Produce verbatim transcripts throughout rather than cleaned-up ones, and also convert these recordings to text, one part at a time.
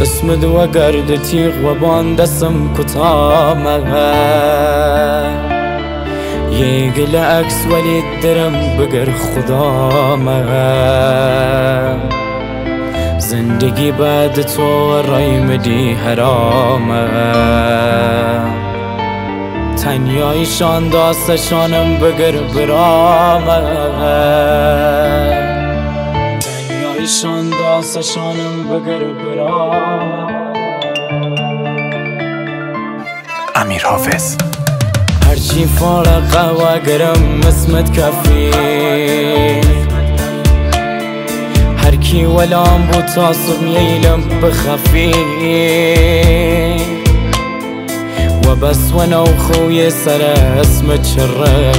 اسم دو گرد تیغ و بان دستم کتامه یه گل عکس ولی درم بگر خدامه زندگی بعد تو رای مدی حرامه تنیایشان داستشانم بگر برامه تنیایشان داستشانم بگر برامه امیر حافظ هرچی فارقه و گرم اسمت کفی هر کی ولام بود تاسب میلم بخفی و بس و نو خوی سر اسمت شره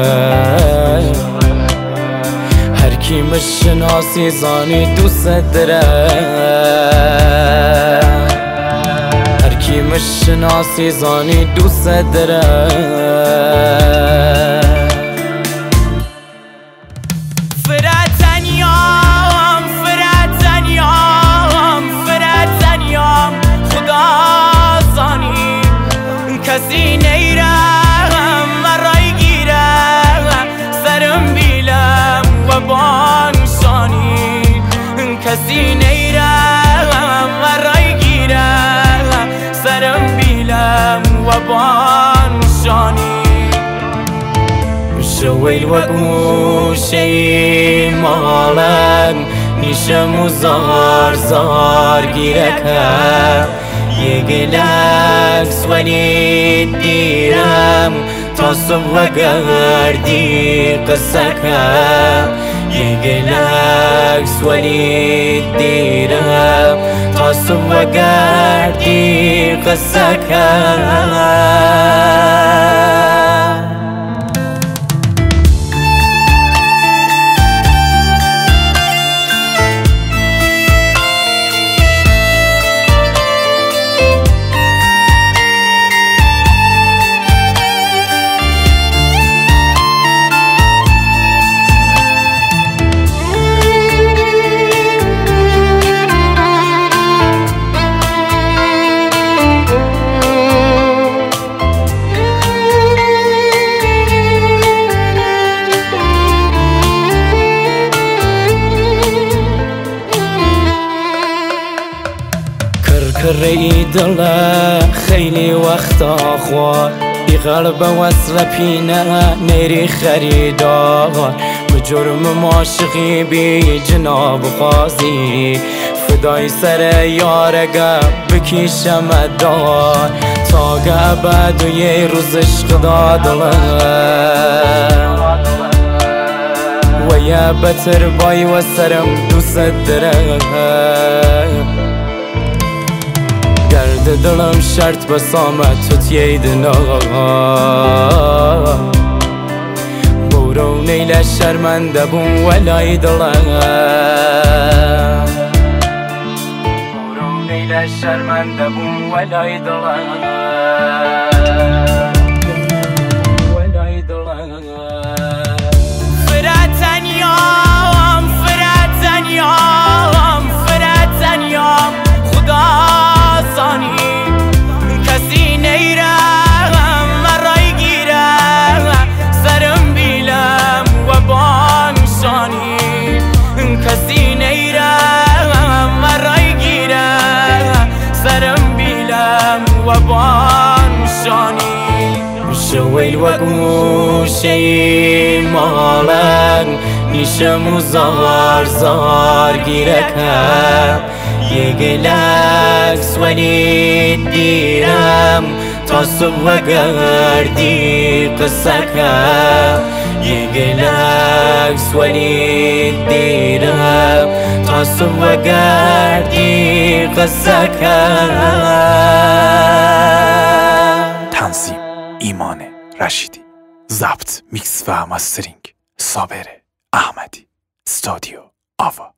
هر کی مشناسی زانی دوست دره کی مشناسی زانی دوست داره فرد زنیام فرد زنیام فرد زنیام خدا زانی کسی نیرم مرای گیرم سرم بیلم و بانشانی کسی نیرم مرای گیرم سرم بیلم و بانشانی شویل و گوشی مالن نیشم و زار زار گیرکم یه گلکس ولی دیرم تا صبح گردی قصکم یه گلکس ولی دیرم تا صبح گردی قصکم کری دل خیلی وقتا خواه بی قلب وصل پینه نیری خریدار به جرم معاشقی بی جناب قاضی فدای سر یارگه بکیشم دار تا ابد و یه روز عشق دادله و یه بتر بای و سرم دوست داره گرد دلم شرط بسامت تو تییدنا بورو نیل شرمنده بون ولای دلم بورو نیل شرمنده بون ولای دلم ولای دلم فرد زنیام فرد زنیام فرد زنیام خدا کسی نیرم مرای گیرم سرم بیلم و بانشانی کسی نیرم مرای گیرم سرم بیلم و بانشانی شویل و گوشی مالن نیشم و زار زار گیرکم یه گلکس ولی دیرم تا صبح گردی قصکم یه گلکس ولی دیرم تا صبح گردی قصکم تنظیم ایمان رشیدی، ضبط میکس و مسترینگ صابر احمدی، استودیو آوا.